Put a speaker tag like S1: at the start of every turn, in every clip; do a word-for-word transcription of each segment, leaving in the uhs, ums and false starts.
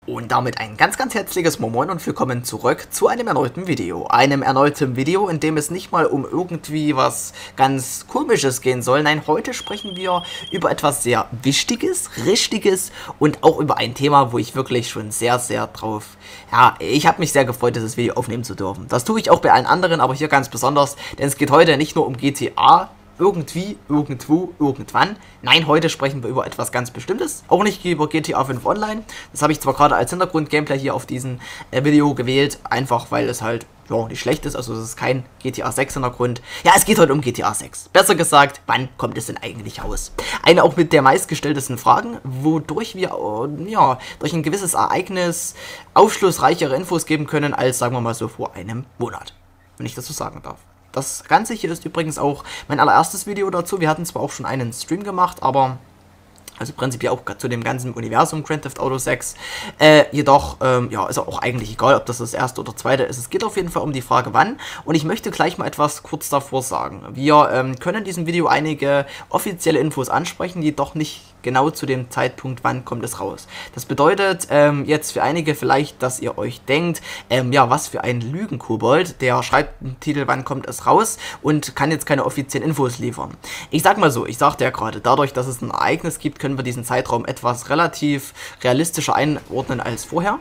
S1: Und damit ein ganz, ganz herzliches Moin und willkommen zurück zu einem erneuten Video. Einem erneuten Video, in dem es nicht mal um irgendwie was ganz Komisches gehen soll. Nein, heute sprechen wir über etwas sehr Wichtiges, Richtiges und auch über ein Thema, wo ich wirklich schon sehr, sehr drauf... Ja, ich habe mich sehr gefreut, dieses Video aufnehmen zu dürfen. Das tue ich auch bei allen anderen, aber hier ganz besonders, denn es geht heute nicht nur um G T A, irgendwie, irgendwo, irgendwann. Nein, heute sprechen wir über etwas ganz Bestimmtes. Auch nicht über G T A fünf Online. Das habe ich zwar gerade als Hintergrund-Gameplay hier auf diesem äh, Video gewählt, einfach weil es halt ja, nicht schlecht ist. Also es ist kein G T A sechs Hintergrund. Ja, es geht heute um G T A sechs. Besser gesagt, wann kommt es denn eigentlich raus? Eine auch mit der meistgestelltesten Fragen, wodurch wir äh, ja, durch ein gewisses Ereignis aufschlussreichere Infos geben können, als sagen wir mal so vor einem Monat. Wenn ich das so sagen darf. Das Ganze hier ist übrigens auch mein allererstes Video dazu. Wir hatten zwar auch schon einen Stream gemacht, aber also prinzipiell auch zu dem ganzen Universum Grand Theft Auto sechs. Äh, jedoch, ähm, ja, ist auch eigentlich egal, ob das das erste oder zweite ist. Es geht auf jeden Fall um die Frage, wann. Und ich möchte gleich mal etwas kurz davor sagen. Wir ähm, können in diesem Video einige offizielle Infos ansprechen, die doch nicht genau zu dem Zeitpunkt, wann kommt es raus. Das bedeutet ähm, jetzt für einige vielleicht, dass ihr euch denkt, ähm, ja, was für ein Lügenkobold, der schreibt einen Titel, wann kommt es raus und kann jetzt keine offiziellen Infos liefern. Ich sag mal so, ich sagte ja gerade, dadurch, dass es ein Ereignis gibt, können wir diesen Zeitraum etwas relativ realistischer einordnen als vorher.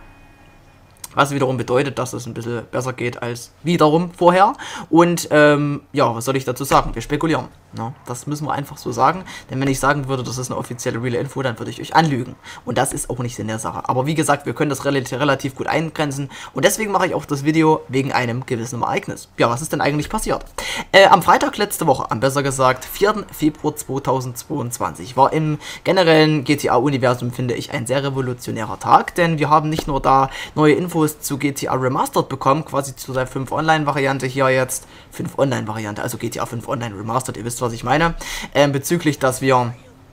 S1: Was wiederum bedeutet, dass es ein bisschen besser geht als wiederum vorher. Und ähm, ja, was soll ich dazu sagen? Wir spekulieren. Ne? Das müssen wir einfach so sagen. Denn wenn ich sagen würde, das ist eine offizielle reale Info, dann würde ich euch anlügen. Und das ist auch nicht Sinn der Sache. Aber wie gesagt, wir können das relativ, relativ gut eingrenzen. Und deswegen mache ich auch das Video wegen einem gewissen Ereignis. Ja, was ist denn eigentlich passiert? Äh, am Freitag letzte Woche, am besser gesagt vierten Februar zweitausendzweiundzwanzig, war im generellen G T A-Universum, finde ich, ein sehr revolutionärer Tag. Denn wir haben nicht nur da neue Infos zu G T A Remastered bekommen, quasi zu der fünf Online-Variante hier jetzt, fünf Online-Variante, also G T A fünf Online Remastered, ihr wisst, was ich meine, ähm, bezüglich, dass wir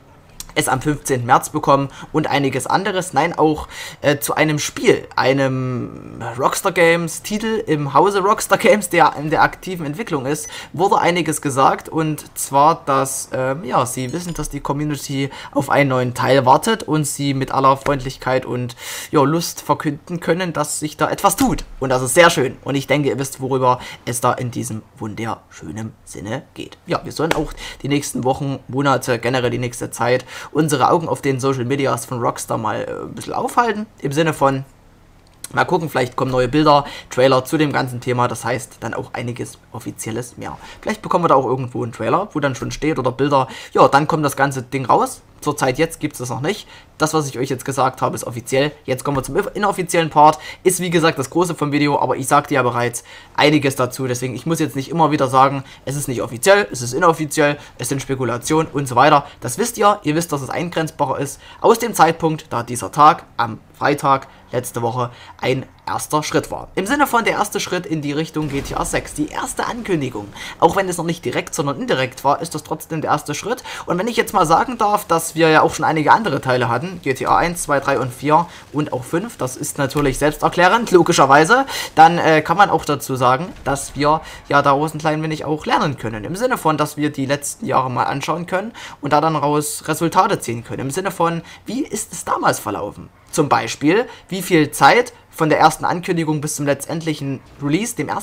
S1: es am fünfzehnten März bekommen und einiges anderes, nein, auch äh, zu einem Spiel, einem Rockstar Games Titel im Hause Rockstar Games, der in der aktiven Entwicklung ist, wurde einiges gesagt, und zwar, dass, ähm, ja, sie wissen, dass die Community auf einen neuen Teil wartet und sie mit aller Freundlichkeit und, ja, Lust verkünden können, dass sich da etwas tut, und das ist sehr schön, und ich denke, ihr wisst, worüber es da in diesem wunderschönen Sinne geht. Ja, wir sollen auch die nächsten Wochen, Monate, generell die nächste Zeit unsere Augen auf den Social Medias von Rockstar mal äh, ein bisschen aufhalten, im Sinne von mal gucken, vielleicht kommen neue Bilder, Trailer zu dem ganzen Thema, das heißt dann auch einiges Offizielles mehr. Vielleicht bekommen wir da auch irgendwo einen Trailer, wo dann schon steht, oder Bilder, ja, dann kommt das ganze Ding raus. Zurzeit jetzt gibt es das noch nicht. Das, was ich euch jetzt gesagt habe, ist offiziell. Jetzt kommen wir zum inoffiziellen Part. Ist wie gesagt das Große vom Video, aber ich sagte ja bereits einiges dazu. Deswegen, ich muss jetzt nicht immer wieder sagen, es ist nicht offiziell, es ist inoffiziell, es sind Spekulationen und so weiter. Das wisst ihr. Ihr wisst, dass es eingrenzbarer ist. Aus dem Zeitpunkt, da dieser Tag am Freitag letzte Woche ein erster Schritt war. Im Sinne von der erste Schritt in die Richtung G T A sechs. Die erste Ankündigung. Auch wenn es noch nicht direkt, sondern indirekt war, ist das trotzdem der erste Schritt. Und wenn ich jetzt mal sagen darf, dass wir ja auch schon einige andere Teile hatten, G T A eins, zwei, drei und vier und auch fünf, das ist natürlich selbsterklärend, logischerweise, dann äh, kann man auch dazu sagen, dass wir ja daraus ein klein wenig auch lernen können. Im Sinne von, dass wir die letzten Jahre mal anschauen können und da dann raus Resultate ziehen können. Im Sinne von, wie ist es damals verlaufen? Zum Beispiel, wie viel Zeit von der ersten Ankündigung bis zum letztendlichen Release, dem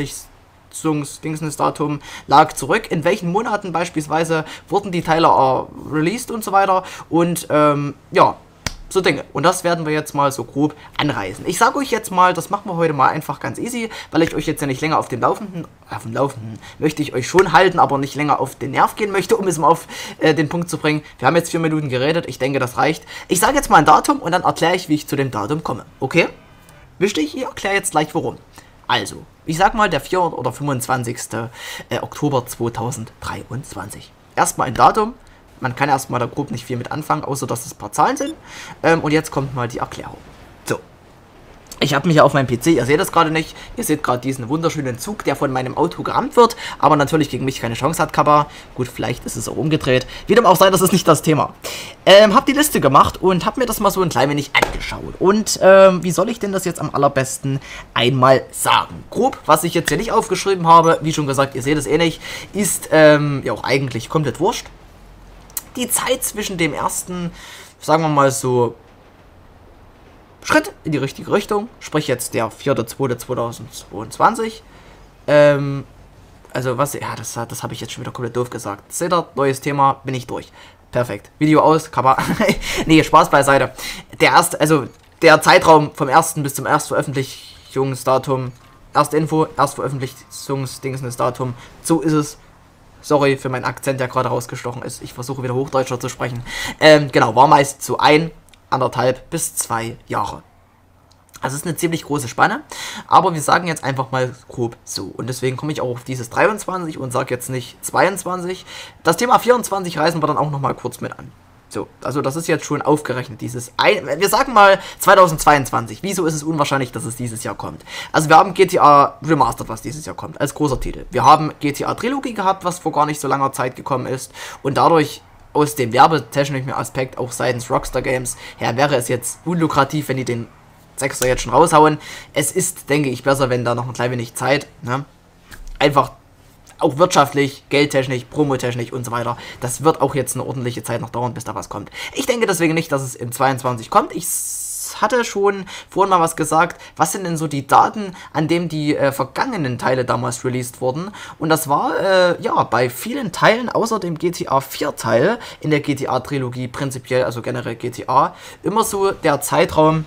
S1: Erstveröffentlichungsdatum, lag zurück. In welchen Monaten beispielsweise wurden die Teile uh, released und so weiter. Und ähm, ja, so Dinge. Und das werden wir jetzt mal so grob anreißen. Ich sage euch jetzt mal, das machen wir heute mal einfach ganz easy, weil ich euch jetzt ja nicht länger auf dem Laufenden, auf dem Laufenden möchte ich euch schon halten, aber nicht länger auf den Nerv gehen möchte, um es mal auf äh, den Punkt zu bringen. Wir haben jetzt vier Minuten geredet, ich denke, das reicht. Ich sage jetzt mal ein Datum und dann erkläre ich, wie ich zu dem Datum komme. Okay? Wichtig, ich erkläre jetzt gleich warum. Also, ich sag mal der vierzehnte oder fünfundzwanzigste Oktober zweitausenddreiundzwanzig. Erstmal ein Datum. Man kann erstmal da grob nicht viel mit anfangen, außer dass es ein paar Zahlen sind. Ähm, und jetzt kommt mal die Erklärung. So. Ich habe mich ja auf meinem P C, ihr seht das gerade nicht, ihr seht gerade diesen wunderschönen Zug, der von meinem Auto gerammt wird, aber natürlich gegen mich keine Chance hat, Kappa. Gut, vielleicht ist es auch umgedreht. Wie dem auch sei, das ist nicht das Thema. Ähm, hab die Liste gemacht und hab mir das mal so ein klein wenig angeschaut. Und ähm, wie soll ich denn das jetzt am allerbesten einmal sagen? Grob, was ich jetzt hier nicht aufgeschrieben habe, wie schon gesagt, ihr seht es eh nicht, ist ähm, ja auch eigentlich komplett wurscht. Die Zeit zwischen dem ersten, sagen wir mal so, Schritt in die richtige Richtung, sprich jetzt der vierte zweite zweitausendzweiundzwanzig. Ähm, also was, ja, das, das habe ich jetzt schon wieder komplett doof gesagt. Seht ihr, neues Thema, bin ich durch. Perfekt. Video aus, Kamera. Nee, Spaß beiseite. Der erste, also der Zeitraum vom ersten bis zum Erstveröffentlichungsdatum, erste Info, Erstveröffentlichungsdingsdatum, so ist es. Sorry für meinen Akzent, der gerade rausgestochen ist. Ich versuche wieder Hochdeutscher zu sprechen. Ähm, genau, war meist so ein, anderthalb bis zwei Jahre. Also es ist eine ziemlich große Spanne, aber wir sagen jetzt einfach mal grob so. Und deswegen komme ich auch auf dieses dreiundzwanzig und sage jetzt nicht zweiundzwanzig. Das Thema vierundzwanzig reißen wir dann auch nochmal kurz mit an. So, also das ist jetzt schon aufgerechnet, dieses, ein, wir sagen mal zweitausendzweiundzwanzig. Wieso ist es unwahrscheinlich, dass es dieses Jahr kommt? Also wir haben G T A Remastered, was dieses Jahr kommt, als großer Titel. Wir haben G T A Trilogie gehabt, was vor gar nicht so langer Zeit gekommen ist. Und dadurch aus dem werbetechnischen Aspekt auch seitens Rockstar Games her wäre es jetzt unlukrativ, wenn die den Sechster jetzt schon raushauen. Es ist, denke ich, besser, wenn da noch ein klein wenig Zeit, ne? Einfach auch wirtschaftlich, geldtechnisch, promotechnisch und so weiter. Das wird auch jetzt eine ordentliche Zeit noch dauern, bis da was kommt. Ich denke deswegen nicht, dass es im zweiundzwanzig kommt. Ich hatte schon vorhin mal was gesagt. Was sind denn so die Daten, an denen die äh, vergangenen Teile damals released wurden? Und das war, äh, ja, bei vielen Teilen, außer dem G T A vier Teil in der G T A-Trilogie prinzipiell, also generell G T A, immer so der Zeitraum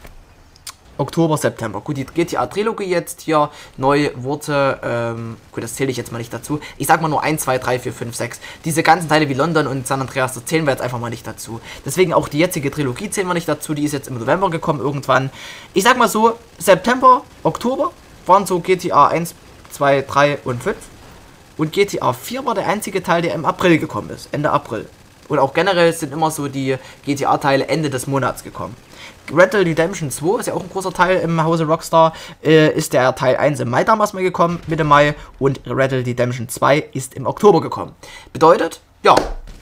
S1: Oktober, September. Gut, die G T A-Trilogie jetzt hier neu wurde, ähm, gut, das zähle ich jetzt mal nicht dazu. Ich sag mal nur eins, zwei, drei, vier, fünf, sechs. Diese ganzen Teile wie London und San Andreas, das zählen wir jetzt einfach mal nicht dazu. Deswegen auch die jetzige Trilogie zählen wir nicht dazu, die ist jetzt im November gekommen irgendwann. Ich sag mal so, September, Oktober waren so G T A eins, zwei, drei und fünf. Und G T A vier war der einzige Teil, der im April gekommen ist, Ende April. Und auch generell sind immer so die G T A-Teile Ende des Monats gekommen. Red Dead Redemption zwei ist ja auch ein großer Teil im Hause Rockstar, äh, ist der Teil eins im Mai damals mal gekommen, Mitte Mai, und Red Dead Redemption zwei ist im Oktober gekommen. Bedeutet, ja,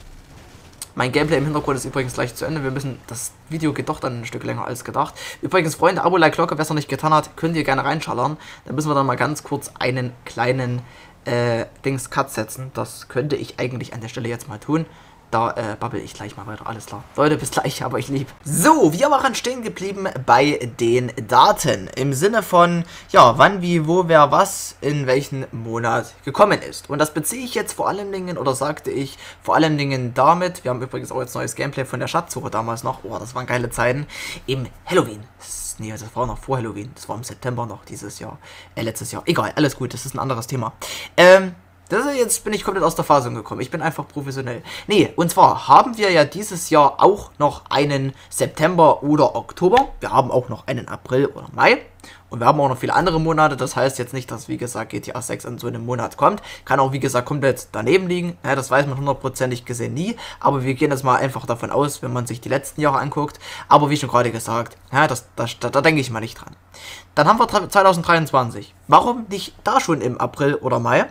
S1: mein Gameplay im Hintergrund ist übrigens gleich zu Ende, wir müssen, das Video geht doch dann ein Stück länger als gedacht. Übrigens, Freunde, Abo, Like, Glocke, wer es noch nicht getan hat, könnt ihr gerne reinschallern. Dann müssen wir dann mal ganz kurz einen kleinen, äh, Dings Cut setzen, das könnte ich eigentlich an der Stelle jetzt mal tun. Da äh, babbel ich gleich mal weiter, alles klar. Leute, bis gleich, aber ich lieb. So, wir waren stehen geblieben bei den Daten. Im Sinne von, ja, wann, wie, wo, wer, was, in welchen Monat gekommen ist. Und das beziehe ich jetzt vor allen Dingen, oder sagte ich, vor allen Dingen damit, wir haben übrigens auch jetzt neues Gameplay von der Schatzsuche damals noch, oh, das waren geile Zeiten, im Halloween. Nee, das war noch vor Halloween, das war im September noch dieses Jahr, äh, letztes Jahr. Egal, alles gut, das ist ein anderes Thema. Ähm... Das ist, jetzt bin ich komplett aus der Fassung gekommen. Ich bin einfach professionell. Nee, und zwar haben wir ja dieses Jahr auch noch einen September oder Oktober. Wir haben auch noch einen April oder Mai. Und wir haben auch noch viele andere Monate. Das heißt jetzt nicht, dass, wie gesagt, G T A sechs in so einem Monat kommt. Kann auch, wie gesagt, komplett daneben liegen. Ja, das weiß man hundertprozentig gesehen nie. Aber wir gehen jetzt mal einfach davon aus, wenn man sich die letzten Jahre anguckt. Aber wie schon gerade gesagt, ja, das, das, da, da denke ich mal nicht dran. Dann haben wir zweitausenddreiundzwanzig. Warum nicht da schon im April oder Mai?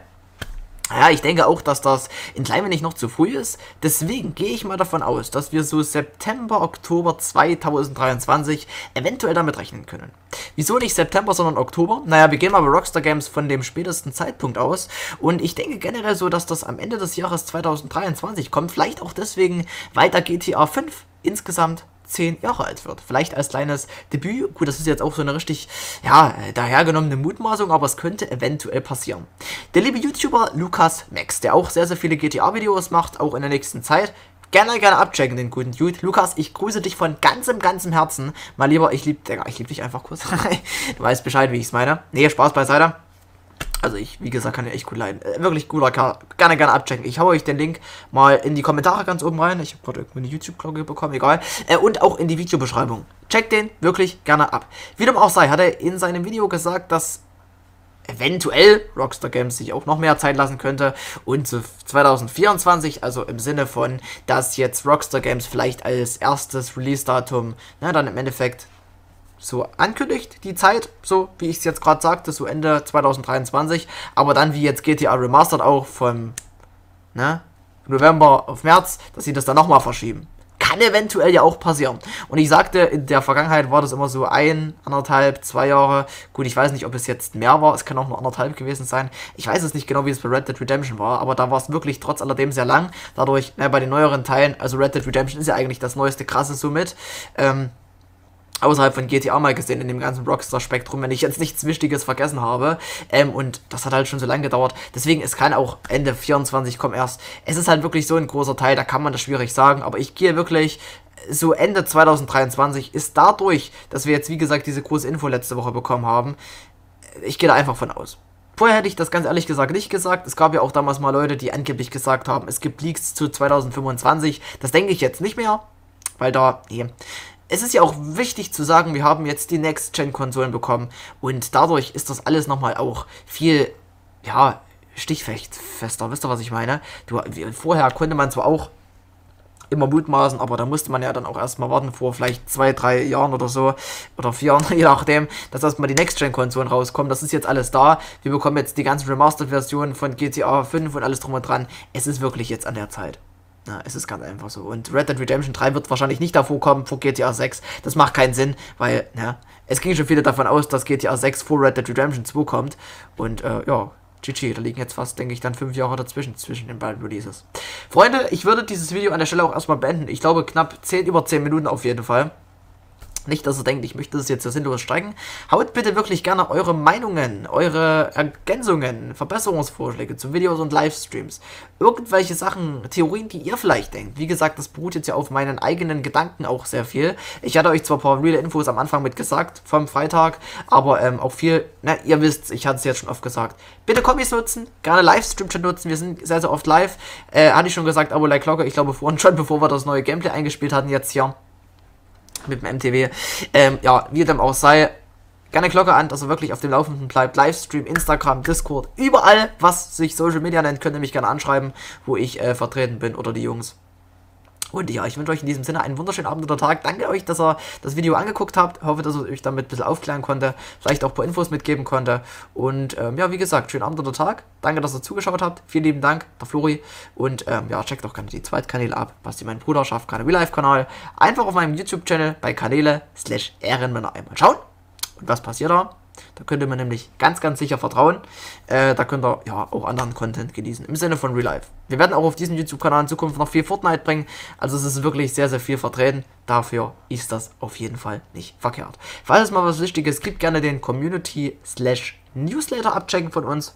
S1: Ja, ich denke auch, dass das ein klein wenig noch zu früh ist. Deswegen gehe ich mal davon aus, dass wir so September, Oktober zweitausenddreiundzwanzig eventuell damit rechnen können. Wieso nicht September, sondern Oktober? Naja, wir gehen mal bei Rockstar Games von dem spätesten Zeitpunkt aus. Und ich denke generell so, dass das am Ende des Jahres zweitausenddreiundzwanzig kommt. Vielleicht auch deswegen, weil da G T A fünf insgesamt zehn Jahre alt wird. Vielleicht als kleines Debüt. Gut, das ist jetzt auch so eine richtig, ja, dahergenommene Mutmaßung, aber es könnte eventuell passieren. Der liebe YouTuber Lukas Max, der auch sehr, sehr viele G T A-Videos macht, auch in der nächsten Zeit. Gerne, gerne abchecken, den guten Dude. Lukas, ich grüße dich von ganzem, ganzem Herzen. Mal lieber, ich liebe ich lieb dich einfach kurz. Du weißt Bescheid, wie ich es meine. Nee, Spaß beiseite. Also ich, wie gesagt, kann ja echt gut leiden. Äh, wirklich guter Kerl. Gerne, gerne abchecken. Ich hau euch den Link mal in die Kommentare ganz oben rein. Ich habe gerade irgendwo eine YouTube-Glocke bekommen, egal. Äh, und auch in die Videobeschreibung. Checkt den wirklich gerne ab. Wie dem auch sei, hat er in seinem Video gesagt, dass eventuell Rockstar Games sich auch noch mehr Zeit lassen könnte und zu zweitausendvierundzwanzig, also im Sinne von, dass jetzt Rockstar Games vielleicht als erstes Release-Datum, na, dann im Endeffekt so ankündigt, die Zeit, so wie ich es jetzt gerade sagte, so Ende zweitausenddreiundzwanzig, aber dann wie jetzt G T A Remastered auch vom, ne, November auf März, dass sie das dann nochmal verschieben. Kann eventuell ja auch passieren. Und ich sagte, in der Vergangenheit war das immer so ein, anderthalb, zwei Jahre. Gut, ich weiß nicht, ob es jetzt mehr war. Es kann auch nur anderthalb gewesen sein. Ich weiß es nicht genau, wie es bei Red Dead Redemption war. Aber da war es wirklich trotz alledem sehr lang. Dadurch, na, bei den neueren Teilen, also Red Dead Redemption ist ja eigentlich das neueste Krasse somit. Ähm, außerhalb von G T A mal gesehen in dem ganzen Rockstar-Spektrum, wenn ich jetzt nichts Wichtiges vergessen habe. Ähm, und das hat halt schon so lange gedauert. Deswegen, es kann auch Ende vierundzwanzig kommen erst. Es ist halt wirklich so ein großer Teil, da kann man das schwierig sagen. Aber ich gehe wirklich, so Ende zwanzig dreiundzwanzig ist dadurch, dass wir jetzt, wie gesagt, diese große Info letzte Woche bekommen haben. Ich gehe da einfach von aus. Vorher hätte ich das ganz ehrlich gesagt nicht gesagt. Es gab ja auch damals mal Leute, die angeblich gesagt haben, es gibt Leaks zu zwanzig fünfundzwanzig. Das denke ich jetzt nicht mehr, weil da, nee. Es ist ja auch wichtig zu sagen, wir haben jetzt die Next-Gen-Konsolen bekommen und dadurch ist das alles nochmal auch viel, ja, stichfester. Wisst ihr, was ich meine? Du, vorher konnte man zwar auch immer mutmaßen, aber da musste man ja dann auch erstmal warten, vor vielleicht zwei, drei Jahren oder so, oder vier Jahren, je nachdem, dass erstmal die Next-Gen-Konsolen rauskommen. Das ist jetzt alles da. Wir bekommen jetzt die ganzen Remastered-Versionen von G T A fünf und alles drum und dran. Es ist wirklich jetzt an der Zeit. Na, es ist ganz einfach so. Und Red Dead Redemption drei wird wahrscheinlich nicht davor kommen, vor G T A sechs. Das macht keinen Sinn, weil, ja, es ging schon viele davon aus, dass G T A sechs vor Red Dead Redemption zwei kommt. Und, äh, ja, G G, da liegen jetzt fast, denke ich, dann fünf Jahre dazwischen, zwischen den beiden Releases. Freunde, ich würde dieses Video an der Stelle auch erstmal beenden. Ich glaube, knapp zehn, über zehn Minuten auf jeden Fall. Nicht, dass ihr denkt, ich möchte das jetzt sinnlos strecken. Haut bitte wirklich gerne eure Meinungen, eure Ergänzungen, Verbesserungsvorschläge zu Videos und Livestreams. Irgendwelche Sachen, Theorien, die ihr vielleicht denkt. Wie gesagt, das beruht jetzt ja auf meinen eigenen Gedanken auch sehr viel. Ich hatte euch zwar ein paar reale Infos am Anfang mit gesagt, vom Freitag, aber ähm, auch viel, na, ihr wisst, ich hatte es jetzt schon oft gesagt. Bitte Kommis nutzen, gerne Livestream schon nutzen, wir sind sehr, sehr oft live. Äh, hatte ich schon gesagt, Abo, Like, Glocke, ich glaube vorhin schon, bevor wir das neue Gameplay eingespielt hatten, jetzt hier mit dem M T W. Ähm, ja, wie dem auch sei, gerne Glocke an, dass er wirklich auf dem Laufenden bleibt. Livestream, Instagram, Discord, überall, was sich Social Media nennt, könnt ihr mich gerne anschreiben, wo ich äh, vertreten bin oder die Jungs. Und ja, ich wünsche euch in diesem Sinne einen wunderschönen Abend oder Tag. Danke euch, dass ihr das Video angeguckt habt. Hoffe, dass ich euch damit ein bisschen aufklären konnte. Vielleicht auch ein paar Infos mitgeben konnte. Und ähm, ja, wie gesagt, schönen Abend oder Tag. Danke, dass ihr zugeschaut habt. Vielen lieben Dank, der Flori. Und ähm, ja, checkt auch gerne die Zweitkanäle ab. Basti, mein Bruder, schafft gerade Real-Life-Kanal. Einfach auf meinem YouTube-Channel bei Kanäle slash Ehrenmänner einmal schauen. Und was passiert da? Da könnt ihr mir nämlich ganz, ganz sicher vertrauen. Äh, da könnt ihr ja auch anderen Content genießen. Im Sinne von Real Life. Wir werden auch auf diesem YouTube-Kanal in Zukunft noch viel Fortnite bringen. Also es ist wirklich sehr, sehr viel vertreten. Dafür ist das auf jeden Fall nicht verkehrt. Falls es mal was Wichtiges gibt, gerne den Community slash Newsletter abchecken von uns.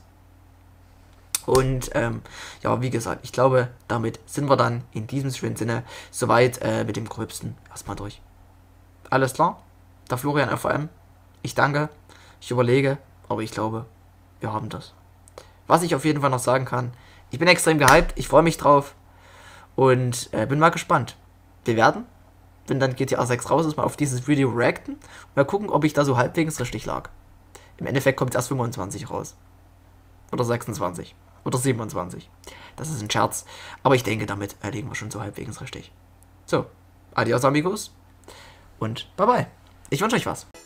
S1: Und ähm, ja, wie gesagt, ich glaube, damit sind wir dann in diesem schönen Sinne soweit äh, mit dem Gröbsten erstmal durch. Alles klar? Der Florian F M. Ich danke. Ich überlege, aber ich glaube, wir haben das. Was ich auf jeden Fall noch sagen kann, ich bin extrem gehypt, ich freue mich drauf und äh, bin mal gespannt. Wir werden, wenn dann G T A sechs raus ist, mal auf dieses Video reacten und mal gucken, ob ich da so halbwegs richtig lag. Im Endeffekt kommt es erst fünfundzwanzig raus. Oder sechsundzwanzig. Oder siebenundzwanzig. Das ist ein Scherz, aber ich denke, damit äh, liegen wir schon so halbwegs richtig. So, adios amigos und bye bye. Ich wünsche euch was.